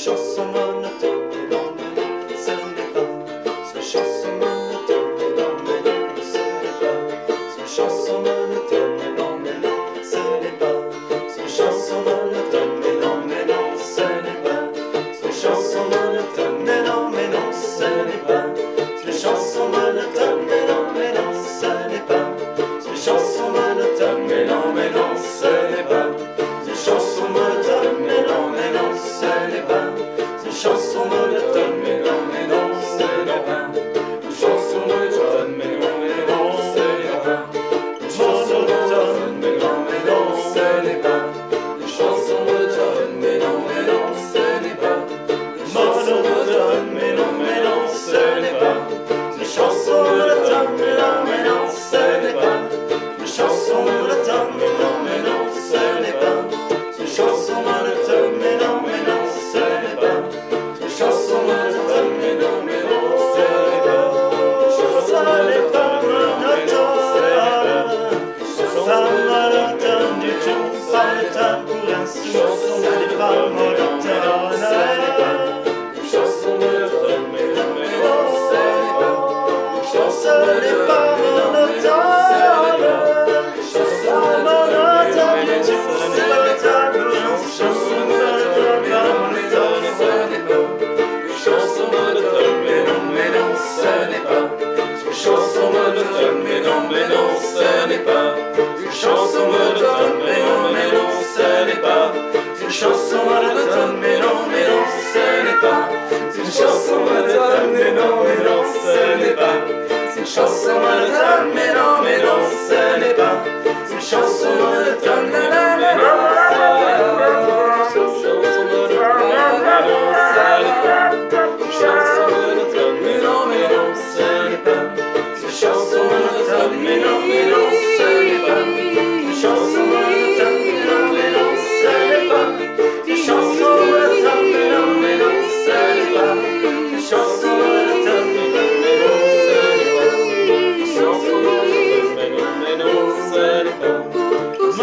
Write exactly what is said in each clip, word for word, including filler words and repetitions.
chanson monotone, mais non, mais non, ce n'est pas. C'est une chanson monotone, mais non, mais non, ce n'est pas. C'est une chanson monotone, mais non, mais non, ce n'est pas. C'est une chanson monotone, mais non, mais non, ce n'est pas. C'est une chanson monotone, mais non, mais non, ce n'est pas. C'est une chanson monotone, mais non, mais non, ce n'est pas. C'est une chanson monotone, mais non, mais non, ce n'est pas. C'est une chanson monotone, mais non, mais non, ce n'est pas. C'est une chanson monotone, mais non, mais non, ce n'est pas. Une chanson monotone, mais non, mais non, ce n'est pas. Une chanson monotone, mais non, mais non, ce n'est pas. Une chanson monotone, mais non, mais non, ce n'est pas. Une chanson monotone, mais non, mais non, ce n'est pas. Une chanson monotone, mais non, mais non, ce n'est pas. Une chanson monotone, mais non, mais non, ce n'est pas. Une chanson monotone, mais non, mais non, ce n'est pas. Une chanson monotone, mais non, mais non, ce n'est pas. Une chanson monotone du tout, pas le temps pour un sou. Ça n'est pas monotone, ce n'est pas. Une chanson monotone, mais non, mais non, ce n'est pas. Une chanson n'est pas monotone. Une chanson monotone du tout, c'est pas le temps pour un sou. Chanson monotone, mais non, mais non, ce n'est pas. Une chanson monotone, mais non, mais non, ce n'est pas. Une chanson monotone, mais non, mais non, ce n'est pas. Une chanson monotone, mais non, mais non, ce n'est pas. Une chanson monotone, mais non, mais non, ce n'est pas. Une chanson monotone, mais non, mais non, ce n'est pas. Une chanson monotone, mais non, mais non, ce n'est pas. Une chanson monotone, mais non, mais non, ce n'est pas. Une chanson monotone, mais non, mais non, ce n'est pas. Une chanson monotone, mais non, mais non, ce n'est pas. Une chanson monotone, mais non, mais non, ce n'est pas. Une chanson monotone, mais non, mais non, ce n'est pas. Une chanson monotone, mais non, mais non, ce n'est pas. Une chanson monotone, mais non, mais non, ce n'est pas.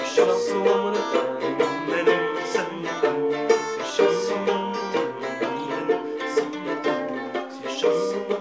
chasse au monotone, mais non, ce n'est pas. C'est chasse au monotone, mais non, ce n'est pas. C'est chasse au monotone.